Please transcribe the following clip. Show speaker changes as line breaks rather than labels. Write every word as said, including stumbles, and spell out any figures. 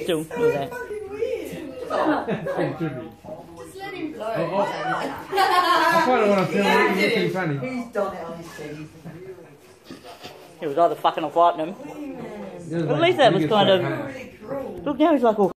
still. Look at that.
It should be.
Just let him blow.
Oh, oh. I kind of want to film it. It's looking funny.
He's done it on his teeth.
He was either fucking or fighting him.
Just
At
like
least that was
biggest
kind of.
like,
Really cruel.
Look, now he's like all.